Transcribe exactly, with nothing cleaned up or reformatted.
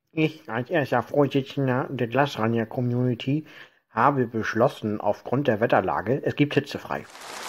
Ich als erster Vorsitzender der Glasranier Community habe beschlossen, aufgrund der Wetterlage, es gibt hitzefrei.